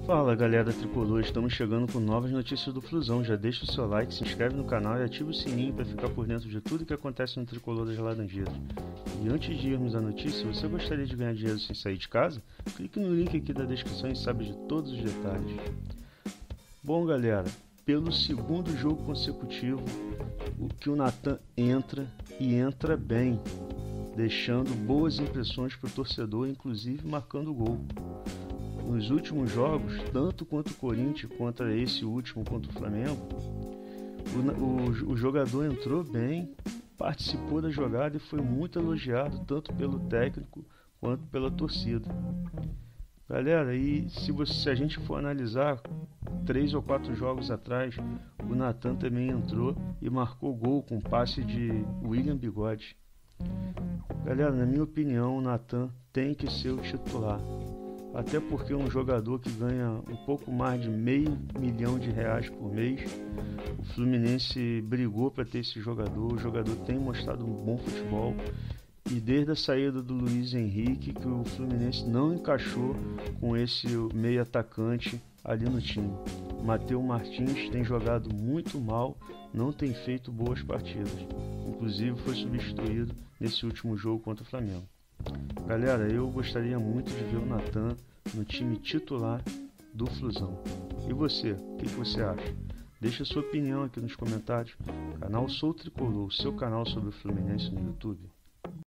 Fala galera tricolor, estamos chegando com novas notícias do Flusão. Já deixa o seu like, se inscreve no canal e ativa o sininho para ficar por dentro de tudo que acontece no tricolor das Laranjeiras. E antes de irmos à notícia, você gostaria de ganhar dinheiro sem sair de casa? Clique no link aqui da descrição e sabe de todos os detalhes. Bom galera, pelo segundo jogo consecutivo, o Nathan entra e entra bem, deixando boas impressões para o torcedor, inclusive marcando gol. Nos últimos jogos, tanto contra o Corinthians, contra esse último contra o Flamengo, o jogador entrou bem, participou da jogada e foi muito elogiado tanto pelo técnico quanto pela torcida. Galera, e se a gente for analisar 3 ou 4 jogos atrás, o Nathan também entrou e marcou gol com passe de William Bigode. Galera, na minha opinião, o Nathan tem que ser o titular. Até porque um jogador que ganha um pouco mais de R$500 mil por mês, o Fluminense brigou para ter esse jogador, o jogador tem mostrado um bom futebol, e desde a saída do Luiz Henrique que o Fluminense não encaixou com esse meio atacante ali no time. Matheus Martins tem jogado muito mal, não tem feito boas partidas, inclusive foi substituído nesse último jogo contra o Flamengo. Galera, eu gostaria muito de ver o Nathan no time titular do Flusão. E você, o que você acha? Deixa sua opinião aqui nos comentários. Canal Sou Tricolor, seu canal sobre o Fluminense no YouTube.